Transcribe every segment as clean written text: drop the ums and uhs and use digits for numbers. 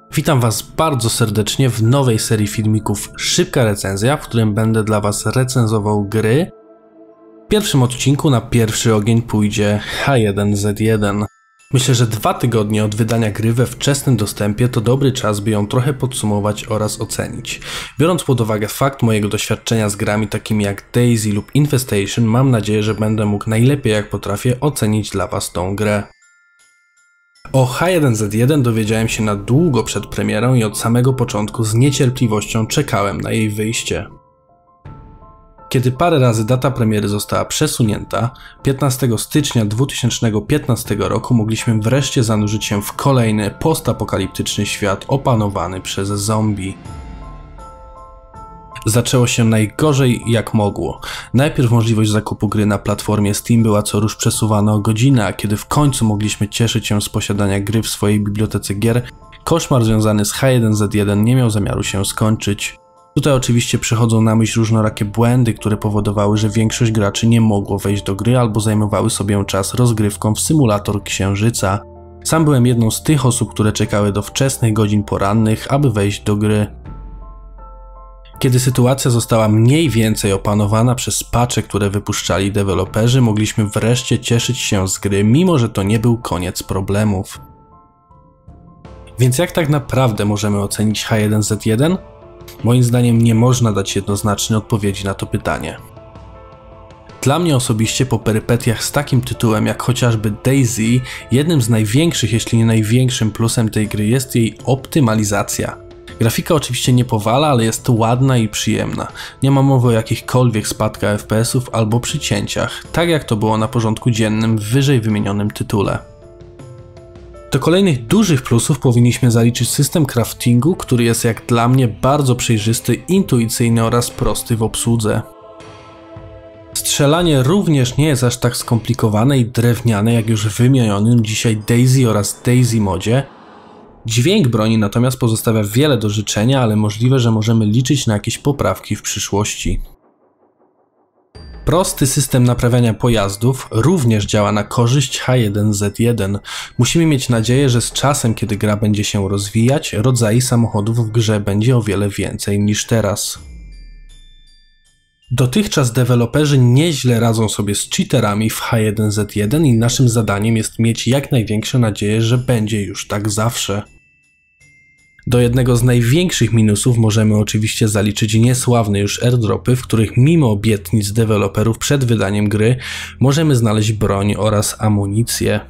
Witam Was bardzo serdecznie w nowej serii filmików Szybka Recenzja, w którym będę dla Was recenzował gry. W pierwszym odcinku na pierwszy ogień pójdzie H1Z1. Myślę, że 2 tygodnie od wydania gry we wczesnym dostępie to dobry czas, by ją trochę podsumować oraz ocenić. Biorąc pod uwagę fakt mojego doświadczenia z grami takimi jak Daisy lub Infestation, mam nadzieję, że będę mógł najlepiej jak potrafię ocenić dla Was tą grę. O H1Z1 dowiedziałem się na długo przed premierą i od samego początku z niecierpliwością czekałem na jej wyjście. Kiedy parę razy data premiery została przesunięta, 15 stycznia 2015 roku mogliśmy wreszcie zanurzyć się w kolejny postapokaliptyczny świat opanowany przez zombie. Zaczęło się najgorzej jak mogło. Najpierw możliwość zakupu gry na platformie Steam była co rusz przesuwana o godzinę, a kiedy w końcu mogliśmy cieszyć się z posiadania gry w swojej bibliotece gier, koszmar związany z H1Z1 nie miał zamiaru się skończyć. Tutaj oczywiście przychodzą na myśl różnorakie błędy, które powodowały, że większość graczy nie mogło wejść do gry albo zajmowały sobie czas rozgrywką w symulator Księżyca. Sam byłem jedną z tych osób, które czekały do wczesnych godzin porannych, aby wejść do gry. Kiedy sytuacja została mniej więcej opanowana przez patche, które wypuszczali deweloperzy, mogliśmy wreszcie cieszyć się z gry, mimo że to nie był koniec problemów. Więc jak tak naprawdę możemy ocenić H1Z1? Moim zdaniem nie można dać jednoznacznej odpowiedzi na to pytanie. Dla mnie osobiście po perypetiach z takim tytułem jak chociażby Daisy, jednym z największych, jeśli nie największym plusem tej gry jest jej optymalizacja. Grafika oczywiście nie powala, ale jest ładna i przyjemna. Nie ma mowy o jakichkolwiek spadkach FPS-ów albo przycięciach, tak jak to było na porządku dziennym w wyżej wymienionym tytule. Do kolejnych dużych plusów powinniśmy zaliczyć system craftingu, który jest jak dla mnie bardzo przejrzysty, intuicyjny oraz prosty w obsłudze. Strzelanie również nie jest aż tak skomplikowane i drewniane jak już w wymienionym dzisiaj Daisy oraz Daisy modzie. Dźwięk broni natomiast pozostawia wiele do życzenia, ale możliwe, że możemy liczyć na jakieś poprawki w przyszłości. Prosty system naprawiania pojazdów również działa na korzyść H1Z1. Musimy mieć nadzieję, że z czasem, kiedy gra będzie się rozwijać, rodzajów samochodów w grze będzie o wiele więcej niż teraz. Dotychczas deweloperzy nieźle radzą sobie z cheaterami w H1Z1 i naszym zadaniem jest mieć jak największe nadzieję, że będzie już tak zawsze. Do jednego z największych minusów możemy oczywiście zaliczyć niesławne już airdropy, w których mimo obietnic deweloperów przed wydaniem gry możemy znaleźć broń oraz amunicję.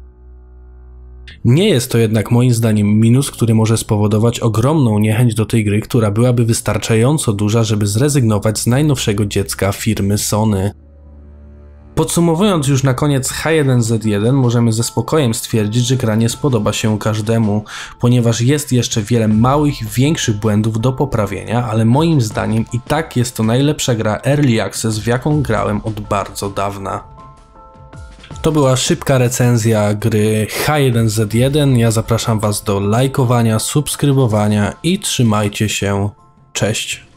Nie jest to jednak moim zdaniem minus, który może spowodować ogromną niechęć do tej gry, która byłaby wystarczająco duża, żeby zrezygnować z najnowszego dziecka firmy Sony. Podsumowując już na koniec H1Z1, możemy ze spokojem stwierdzić, że gra nie spodoba się każdemu, ponieważ jest jeszcze wiele małych i większych błędów do poprawienia, ale moim zdaniem i tak jest to najlepsza gra Early Access, w jaką grałem od bardzo dawna. To była szybka recenzja gry H1Z1, ja zapraszam Was do lajkowania, subskrybowania i trzymajcie się, cześć!